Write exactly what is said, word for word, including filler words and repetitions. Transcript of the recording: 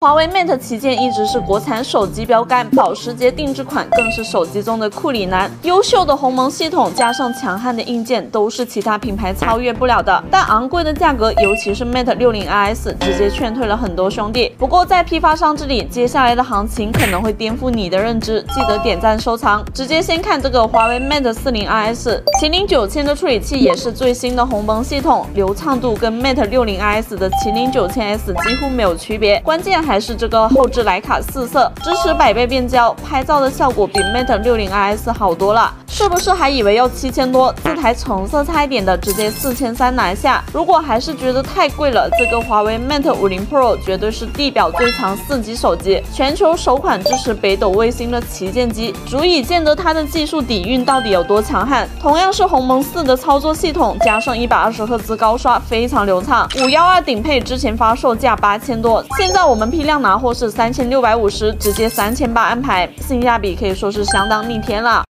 华为 Mate 旗舰一直是国产手机标杆，保时捷定制款更是手机中的库里南。优秀的鸿蒙系统加上强悍的硬件，都是其他品牌超越不了的。但昂贵的价格，尤其是 Mate 六零 I S， 直接劝退了很多兄弟。不过在批发商这里，接下来的行情可能会颠覆你的认知，记得点赞收藏。直接先看这个华为 Mate 四零 I S， 麒麟九千的处理器也是最新的鸿蒙系统，流畅度跟 Mate 六零 I S 的麒麟九千 S 几乎没有区别，关键还是这个后置徕卡四色，支持百倍变焦，拍照的效果比 Mate 六零 I S 好多了。是不是还以为要七千多，这台成色差一点的直接四千三拿下？如果还是觉得太贵了，这个华为 Mate 五十 Pro 绝对是地表最强四 G 手机，全球首款支持北斗卫星的旗舰机，足以见得它的技术底蕴到底有多强悍。同样是鸿蒙四的操作系统，加上一百二十赫兹高刷，非常流畅。五一二顶配之前发售价八千多，现在我们批量拿货是三千六百五十，直接三千八安排，性价比可以说是相当逆天了。